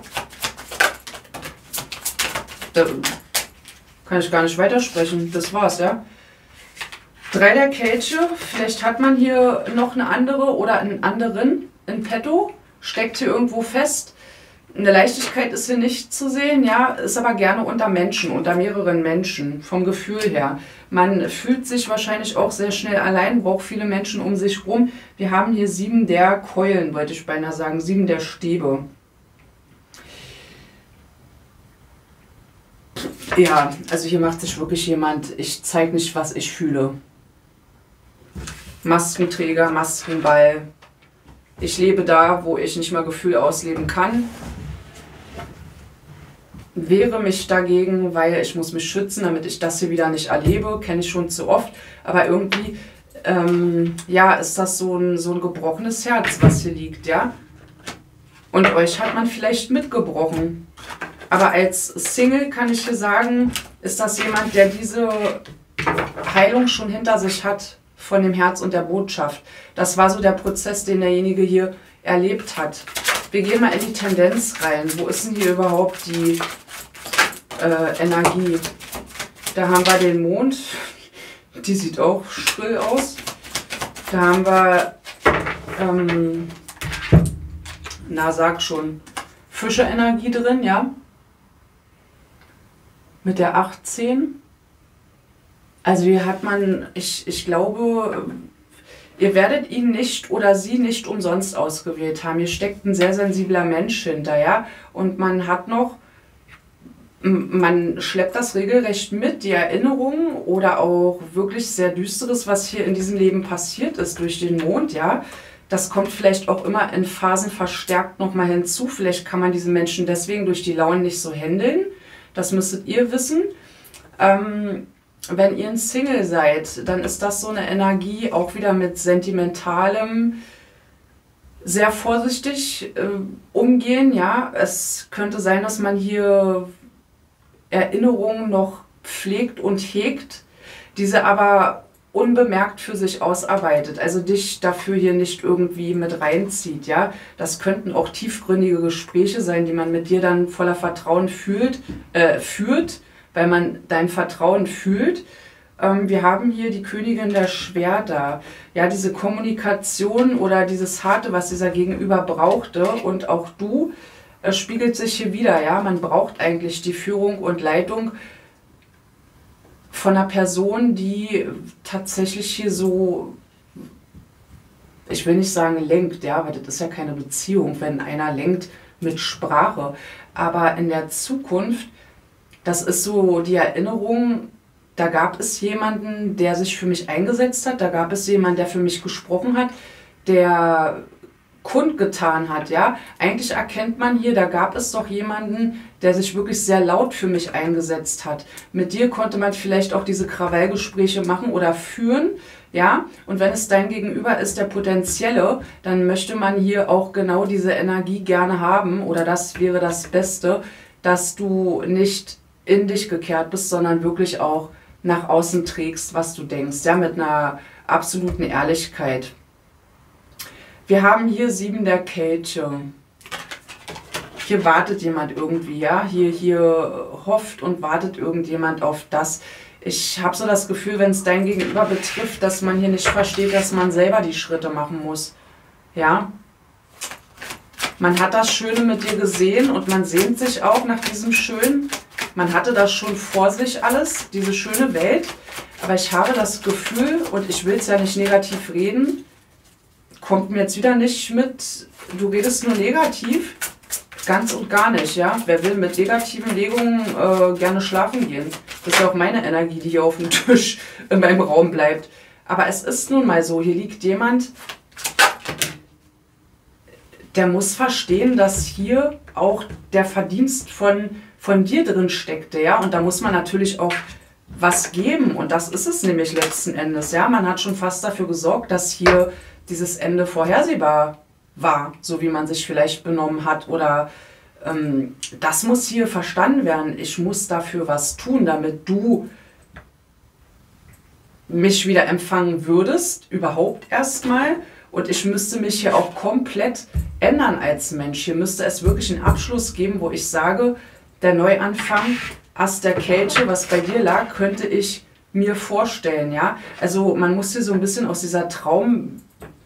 Da kann ich gar nicht weitersprechen. Das war's, ja. 3 der Kelche. Vielleicht hat man hier noch eine andere oder einen anderen in petto. Steckt hier irgendwo fest. Eine Leichtigkeit ist hier nicht zu sehen, ja, ist aber gerne unter Menschen, unter mehreren Menschen, vom Gefühl her. Man fühlt sich wahrscheinlich auch sehr schnell allein, braucht viele Menschen um sich rum. Wir haben hier 7 der Keulen, wollte ich beinahe sagen, 7 der Stäbe. Ja, also hier macht sich wirklich jemand, ich zeige nicht, was ich fühle. Maskenträger, Maskenball. Ich lebe da, wo ich nicht mal Gefühl ausleben kann. Wehre mich dagegen, weil ich muss mich schützen, damit ich das hier wieder nicht erlebe. Kenne ich schon zu oft. Aber irgendwie, ja, ist das so ein gebrochenes Herz, was hier liegt, ja. Und euch hat man vielleicht mitgebrochen. Aber als Single kann ich hier sagen, ist das jemand, der diese Heilung schon hinter sich hat von dem Herz und der Botschaft. Das war so der Prozess, den derjenige hier erlebt hat. Wir gehen mal in die Tendenz rein. Wo ist denn hier überhaupt die Energie? Da haben wir den Mond. Die sieht auch schrill aus. Da haben wir, na sag schon, Fische-Energie drin, ja. Mit der 18. Also hier hat man, ich glaube, ihr werdet ihn nicht oder sie nicht umsonst ausgewählt haben. Hier steckt ein sehr sensibler Mensch hinter, ja. Und man hat noch, man schleppt das regelrecht mit, die Erinnerungen oder auch wirklich sehr Düsteres, was hier in diesem Leben passiert ist durch den Mond, ja. Das kommt vielleicht auch immer in Phasen verstärkt nochmal hinzu. Vielleicht kann man diesen Menschen deswegen durch die Launen nicht so handeln. Das müsstet ihr wissen. Wenn ihr ein Single seid, dann ist das so eine Energie, auch wieder mit Sentimentalem, sehr vorsichtig umgehen. Ja, es könnte sein, dass man hier Erinnerungen noch pflegt und hegt, diese aber unbemerkt für sich ausarbeitet, also dich dafür hier nicht irgendwie mit reinzieht, ja. Das könnten auch tiefgründige Gespräche sein, die man mit dir dann voller Vertrauen führt, weil man dein Vertrauen fühlt. Wir haben hier die Königin der Schwerter, ja, diese Kommunikation oder dieses Harte, was dieser Gegenüber brauchte und auch du, spiegelt sich hier wieder, ja. Man braucht eigentlich die Führung und Leitung von einer Person, die tatsächlich hier so, ich will nicht sagen lenkt, ja, weil das ist ja keine Beziehung, wenn einer lenkt mit Sprache, aber in der Zukunft, das ist so die Erinnerung, da gab es jemanden, der sich für mich eingesetzt hat, da gab es jemanden, der für mich gesprochen hat, der kundgetan hat, ja. Eigentlich erkennt man hier, da gab es doch jemanden, der sich wirklich sehr laut für mich eingesetzt hat. Mit dir konnte man vielleicht auch diese Krawallgespräche machen oder führen, ja. Und wenn es dein Gegenüber ist, der Potenzielle, dann möchte man hier auch genau diese Energie gerne haben oder das wäre das Beste, dass du nicht in dich gekehrt bist, sondern wirklich auch nach außen trägst, was du denkst, ja, mit einer absoluten Ehrlichkeit. Wir haben hier 7 der Kelche. Hier wartet jemand irgendwie, ja. Hier hofft und wartet irgendjemand auf das. Ich habe so das Gefühl, wenn es dein Gegenüber betrifft, dass man hier nicht versteht, dass man selber die Schritte machen muss. Ja. Man hat das Schöne mit dir gesehen und man sehnt sich auch nach diesem Schönen. Man hatte das schon vor sich alles, diese schöne Welt. Aber ich habe das Gefühl, und ich will es ja nicht negativ reden, kommt mir jetzt wieder nicht mit, du redest nur negativ, ganz und gar nicht, ja. Wer will mit negativen Legungen gerne schlafen gehen? Das ist ja auch meine Energie, die hier auf dem Tisch in meinem Raum bleibt. Aber es ist nun mal so, hier liegt jemand, der muss verstehen, dass hier auch der Verdienst von dir drin steckte, ja. Und da muss man natürlich auch was geben. Und das ist es nämlich letzten Endes, ja. Man hat schon fast dafür gesorgt, dass hier dieses Ende vorhersehbar war, so wie man sich vielleicht benommen hat. Oder das muss hier verstanden werden. Ich muss dafür was tun, damit du mich wieder empfangen würdest, überhaupt erstmal. Und ich müsste mich hier auch komplett ändern als Mensch. Hier müsste es wirklich einen Abschluss geben, wo ich sage, der Neuanfang, Ass der Kelche, was bei dir lag, könnte ich mir vorstellen. Ja? Also man muss hier so ein bisschen aus dieser Traumwelt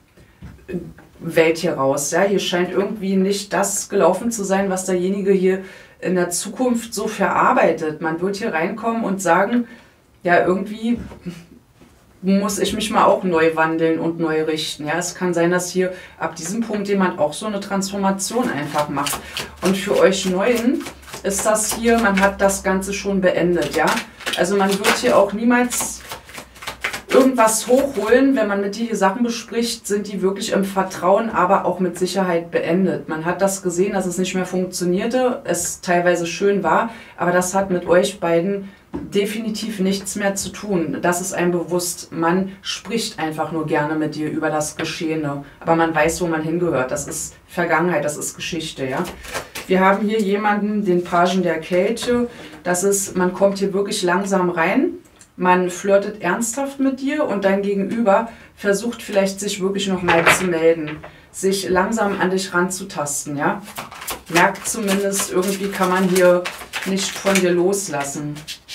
hier raus. Ja? Hier scheint irgendwie nicht das gelaufen zu sein, was derjenige hier in der Zukunft so verarbeitet. Man wird hier reinkommen und sagen, ja, irgendwie muss ich mich mal auch neu wandeln und neu richten. Ja, es kann sein, dass hier ab diesem Punkt jemand auch so eine Transformation einfach macht. Und für euch Neuen ist das hier, man hat das Ganze schon beendet. Ja, also man wird hier auch niemals irgendwas hochholen. Wenn man mit dir hier Sachen bespricht, sind die wirklich im Vertrauen, aber auch mit Sicherheit beendet. Man hat das gesehen, dass es nicht mehr funktionierte, es teilweise schön war, aber das hat mit euch beiden definitiv nichts mehr zu tun. Das ist einem bewusst. Man spricht einfach nur gerne mit dir über das Geschehene. Aber man weiß, wo man hingehört. Das ist Vergangenheit, das ist Geschichte. Ja? Wir haben hier jemanden, den Pagen der Kelche. Das ist, man kommt hier wirklich langsam rein. Man flirtet ernsthaft mit dir und dein Gegenüber versucht vielleicht sich wirklich nochmal zu melden. Sich langsam an dich ranzutasten. Ja? Merkt zumindest, irgendwie kann man hier nicht von dir loslassen.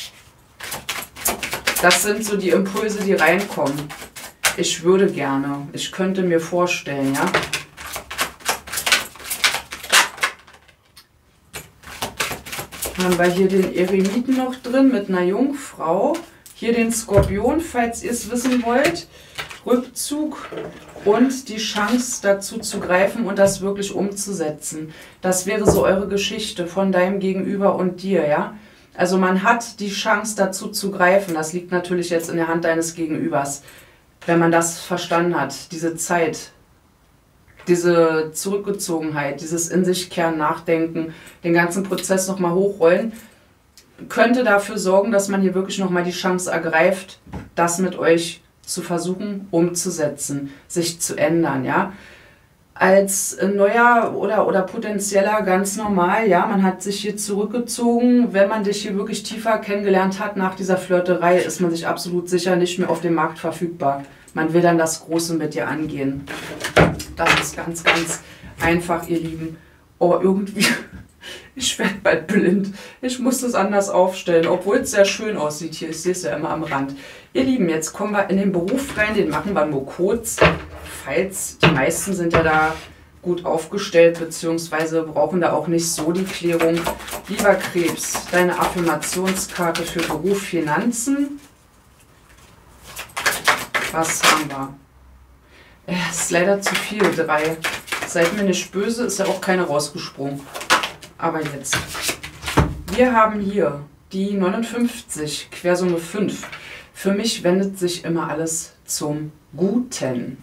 Das sind so die Impulse, die reinkommen. Ich würde gerne, ich könnte mir vorstellen, ja. Haben wir hier den Eremiten noch drin mit einer Jungfrau. Hier den Skorpion, falls ihr es wissen wollt. Rückzug und die Chance dazu zu greifen und das wirklich umzusetzen. Das wäre so eure Geschichte von deinem Gegenüber und dir, ja. Also man hat die Chance dazu zu greifen. Das liegt natürlich jetzt in der Hand deines Gegenübers. Wenn man das verstanden hat, diese Zeit, diese Zurückgezogenheit, dieses in sich kehren, Nachdenken, den ganzen Prozess nochmal hochrollen, könnte dafür sorgen, dass man hier wirklich nochmal die Chance ergreift, das mit euch zu versuchen umzusetzen, sich zu ändern, ja. Als neuer oder potenzieller ganz normal, ja, man hat sich hier zurückgezogen. Wenn man dich hier wirklich tiefer kennengelernt hat nach dieser Flirterei, ist man sich absolut sicher nicht mehr auf dem Markt verfügbar. Man will dann das Große mit dir angehen. Das ist ganz, ganz einfach, ihr Lieben. Oh, irgendwie, ich werde bald blind. Ich muss das anders aufstellen, obwohl es sehr schön aussieht hier. Ich sehe es ja immer am Rand. Ihr Lieben, jetzt kommen wir in den Beruf rein, den machen wir nur kurz. Falls, die meisten sind ja da gut aufgestellt, beziehungsweise brauchen da auch nicht so die Klärung. Lieber Krebs, deine Affirmationskarte für Beruf, Finanzen. Was haben wir? Es ist leider zu viel, 3. Seid mir nicht böse, ist ja auch keine rausgesprungen. Aber jetzt. Wir haben hier die 59, Quersumme 5. Für mich wendet sich immer alles zum Guten.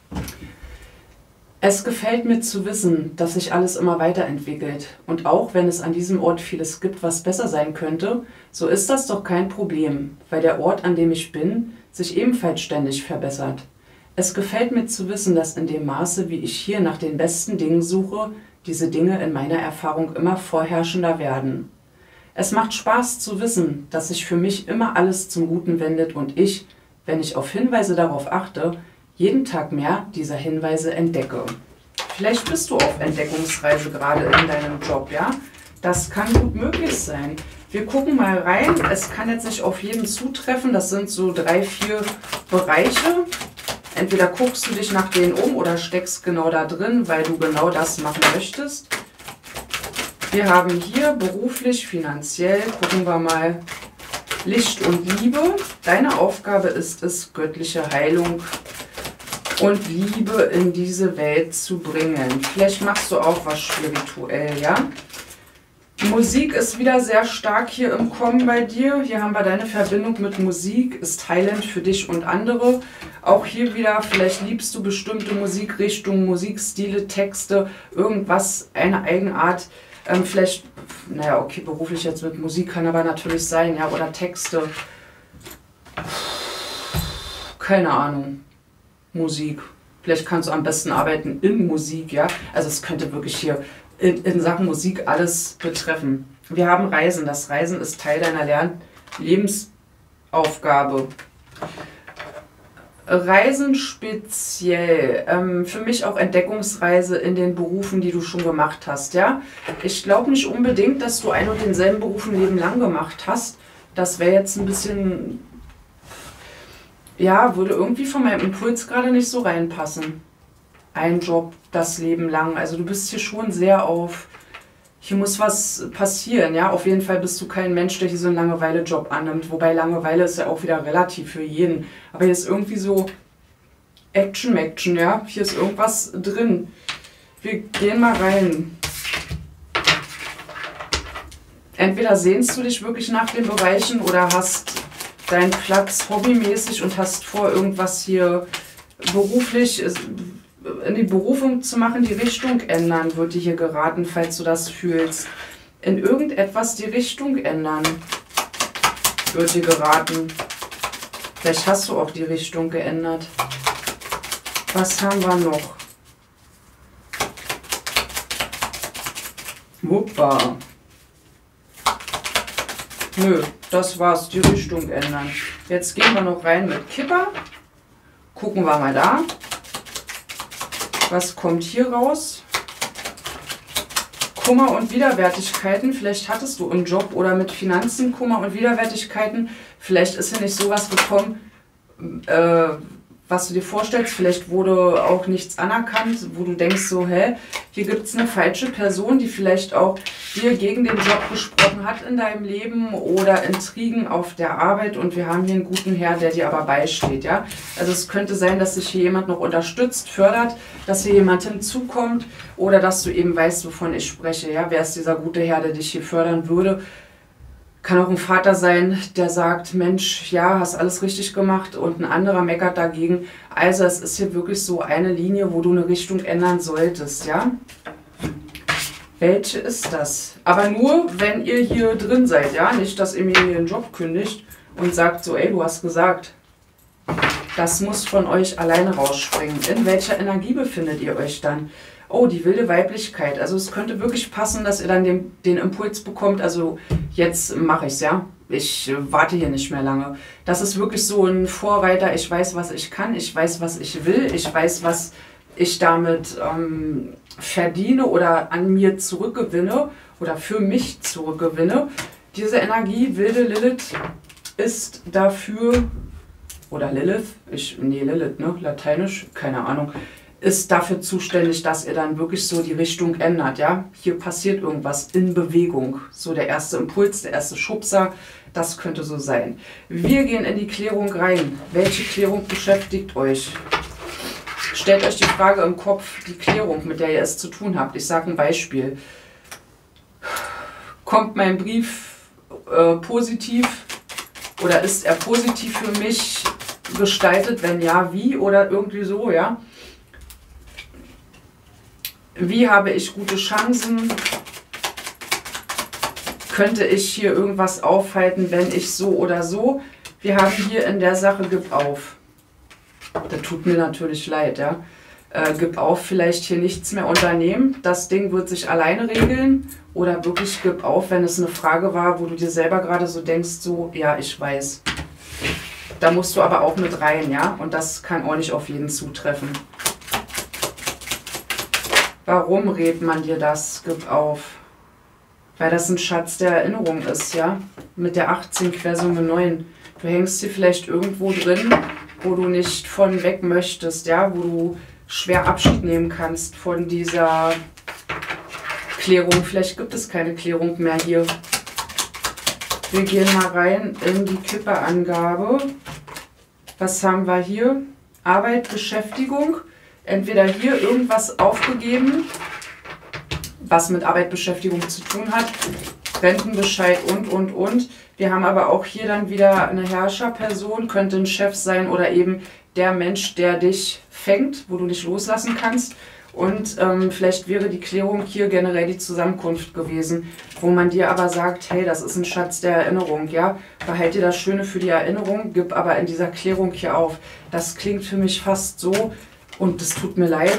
Es gefällt mir zu wissen, dass sich alles immer weiterentwickelt. Und auch wenn es an diesem Ort vieles gibt, was besser sein könnte, so ist das doch kein Problem, weil der Ort, an dem ich bin, sich ebenfalls ständig verbessert. Es gefällt mir zu wissen, dass in dem Maße, wie ich hier nach den besten Dingen suche, diese Dinge in meiner Erfahrung immer vorherrschender werden. Es macht Spaß zu wissen, dass sich für mich immer alles zum Guten wendet und ich, wenn ich auf Hinweise darauf achte, jeden Tag mehr dieser Hinweise entdecke. Vielleicht bist du auf Entdeckungsreise gerade in deinem Job, ja? Das kann gut möglich sein. Wir gucken mal rein. Es kann jetzt nicht auf jeden zutreffen. Das sind so 3, 4 Bereiche. Entweder guckst du dich nach denen um oder steckst genau da drin, weil du genau das machen möchtest. Wir haben hier beruflich, finanziell, gucken wir mal, Licht und Liebe. Deine Aufgabe ist es, göttliche Heilung und Liebe in diese Welt zu bringen. Vielleicht machst du auch was spirituell, ja? Musik ist wieder sehr stark hier im Kommen bei dir. Hier haben wir deine Verbindung mit Musik, ist heilend für dich und andere. Auch hier wieder, vielleicht liebst du bestimmte Musikrichtungen, Musikstile, Texte, irgendwas, eine Eigenart. Vielleicht, naja, okay, beruflich jetzt mit Musik kann aber natürlich sein, ja, oder Texte. Keine Ahnung. Musik. Vielleicht kannst du am besten arbeiten in Musik, ja. Also es könnte wirklich hier in Sachen Musik alles betreffen. Wir haben Reisen. Das Reisen ist Teil deiner Lebensaufgabe. Reisen speziell, für mich auch Entdeckungsreise in den Berufen, die du schon gemacht hast, ja. Ich glaube nicht unbedingt, dass du ein und denselben Beruf ein Leben lang gemacht hast. Das wäre jetzt ein bisschen, ja, würde irgendwie von meinem Impuls gerade nicht so reinpassen. Ein Job, das Leben lang. Also du bist hier schon sehr auf, hier muss was passieren, ja. Auf jeden Fall bist du kein Mensch, der hier so einen Langeweile-Job annimmt. Wobei Langeweile ist ja auch wieder relativ für jeden. Aber hier ist irgendwie so Action, ja. Hier ist irgendwas drin. Wir gehen mal rein. Entweder sehnst du dich wirklich nach den Bereichen oder hast deinen Platz hobbymäßig und hast vor, irgendwas hier beruflich in die Berufung zu machen, die Richtung ändern, wird dir hier geraten, falls du das fühlst. In irgendetwas die Richtung ändern, wird dir geraten. Vielleicht hast du auch die Richtung geändert. Was haben wir noch? Wuppa. Nö, das war's, die Richtung ändern. Jetzt gehen wir noch rein mit Kipper. Gucken wir mal da. Was kommt hier raus? Kummer und Widerwärtigkeiten. Vielleicht hattest du im Job oder mit Finanzen Kummer und Widerwärtigkeiten. Vielleicht ist hier nicht sowas gekommen, was du dir vorstellst. Vielleicht wurde auch nichts anerkannt, wo du denkst so, hä, hier gibt es eine falsche Person, die vielleicht auch dir gegen den Job gesprochen hat in deinem Leben oder Intrigen auf der Arbeit, und wir haben hier einen guten Herr, der dir aber beisteht, ja. Also es könnte sein, dass sich hier jemand noch unterstützt, fördert, dass hier jemand hinzukommt oder dass du eben weißt, wovon ich spreche, ja. Wer ist dieser gute Herr, der dich hier fördern würde? Kann auch ein Vater sein, der sagt, Mensch, ja, hast alles richtig gemacht, und ein anderer meckert dagegen. Also es ist hier wirklich so eine Linie, wo du eine Richtung ändern solltest, ja. Welche ist das? Aber nur, wenn ihr hier drin seid, ja. Nicht, dass ihr mir hier den Job kündigt und sagt so, ey, du hast gesagt. Das muss von euch alleine rausspringen. In welcher Energie befindet ihr euch dann? Oh, die wilde Weiblichkeit. Also es könnte wirklich passen, dass ihr dann den Impuls bekommt, also jetzt mache ich es, ja. Ich warte hier nicht mehr lange. Das ist wirklich so ein Vorreiter. Ich weiß, was ich kann. Ich weiß, was ich will. Ich weiß, was ich damit verdiene oder an mir zurückgewinne oder für mich zurückgewinne. Diese Energie, wilde Lilith, ist dafür, oder Lilith, Lilith, ne, lateinisch, keine Ahnung, ist dafür zuständig, dass ihr dann wirklich so die Richtung ändert, ja. Hier passiert irgendwas in Bewegung. So der erste Impuls, der erste Schubser, das könnte so sein. Wir gehen in die Klärung rein. Welche Klärung beschäftigt euch? Stellt euch die Frage im Kopf, die Klärung, mit der ihr es zu tun habt. Ich sage ein Beispiel. Kommt mein Brief positiv oder ist er positiv für mich gestaltet? Wenn ja, wie oder irgendwie so, ja? Wie habe ich gute Chancen? Könnte ich hier irgendwas aufhalten, wenn ich so oder so? Wir haben hier in der Sache, gib auf. Das tut mir natürlich leid, ja. Gib auf, vielleicht hier nichts mehr unternehmen. Das Ding wird sich alleine regeln. Oder wirklich gib auf, wenn es eine Frage war, wo du dir selber gerade so denkst, so, ja, ich weiß. Da musst du aber auch mit rein, ja. Und das kann auch nicht auf jeden zutreffen. Warum rät man dir das? Gib auf. Weil das ein Schatz der Erinnerung ist, ja. Mit der 18 Quersumme 9. Du hängst hier vielleicht irgendwo drin, wo du nicht von weg möchtest, ja. Wo du schwer Abschied nehmen kannst von dieser Klärung. Vielleicht gibt es keine Klärung mehr hier. Wir gehen mal rein in die Kipperangabe. Was haben wir hier? Arbeit, Beschäftigung. Entweder hier irgendwas aufgegeben, was mit Arbeit, Beschäftigung zu tun hat, Rentenbescheid und. Wir haben aber auch hier dann wieder eine Herrscherperson, könnte ein Chef sein oder eben der Mensch, der dich fängt, wo du nicht loslassen kannst. Und vielleicht wäre die Klärung hier generell die Zusammenkunft gewesen, wo man dir aber sagt, hey, das ist ein Schatz der Erinnerung, ja, behalte dir das Schöne für die Erinnerung, gib aber in dieser Klärung hier auf. Das klingt für mich fast so, und es tut mir leid,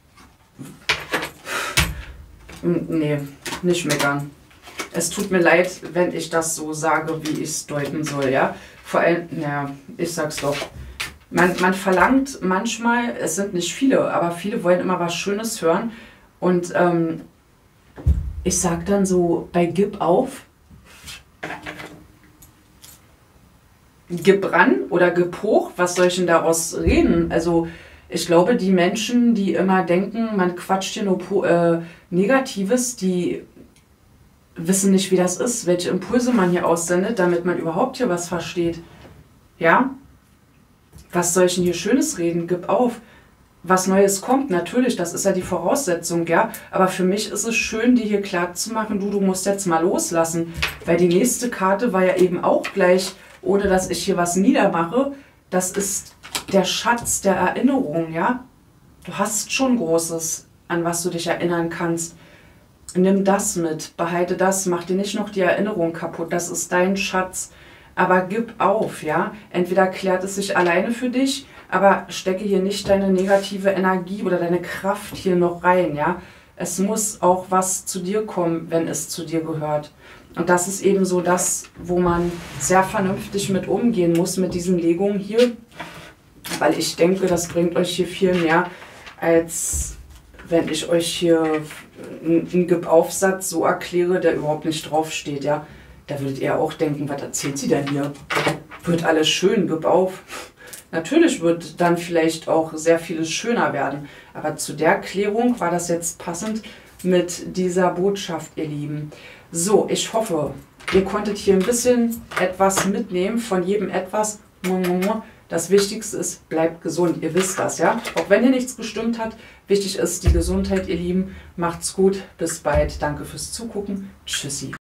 nee, nicht meckern. Es tut mir leid, wenn ich das so sage, wie ich es deuten soll, ja. Vor allem, naja, ich sag's doch. Man verlangt manchmal, es sind nicht viele, aber viele wollen immer was Schönes hören. Und ich sag dann so, bei Gib auf, gib ran oder gib hoch, was soll ich denn daraus reden? Also ich glaube, die Menschen, die immer denken, man quatscht hier nur Negatives, die wissen nicht, wie das ist, welche Impulse man hier aussendet, damit man überhaupt hier was versteht. Ja? Was soll ich denn hier Schönes reden? Gib auf. Was Neues kommt, natürlich, das ist ja die Voraussetzung, ja. Aber für mich ist es schön, dir hier klar zu machen, du musst jetzt mal loslassen. Weil die nächste Karte war ja eben auch gleich, ohne dass ich hier was niedermache. Das ist der Schatz der Erinnerung, ja. Du hast schon Großes, an was du dich erinnern kannst. Nimm das mit, behalte das, mach dir nicht noch die Erinnerung kaputt. Das ist dein Schatz. Aber gib auf, ja. Entweder klärt es sich alleine für dich, aber stecke hier nicht deine negative Energie oder deine Kraft hier noch rein, ja. Es muss auch was zu dir kommen, wenn es zu dir gehört. Und das ist eben so das, wo man sehr vernünftig mit umgehen muss, mit diesen Legungen hier. Weil ich denke, das bringt euch hier viel mehr, als wenn ich euch hier einen Gib-Auf-Satz so erkläre, der überhaupt nicht draufsteht, ja. Da würdet ihr auch denken, was erzählt sie denn hier? Wird alles schön, gib auf. Natürlich wird dann vielleicht auch sehr vieles schöner werden. Aber zu der Klärung war das jetzt passend mit dieser Botschaft, ihr Lieben. So, ich hoffe, ihr konntet hier ein bisschen etwas mitnehmen, von jedem etwas. Das Wichtigste ist, bleibt gesund. Ihr wisst das, ja? Auch wenn hier nichts gestimmt hat, wichtig ist die Gesundheit, ihr Lieben. Macht's gut, bis bald. Danke fürs Zugucken. Tschüssi.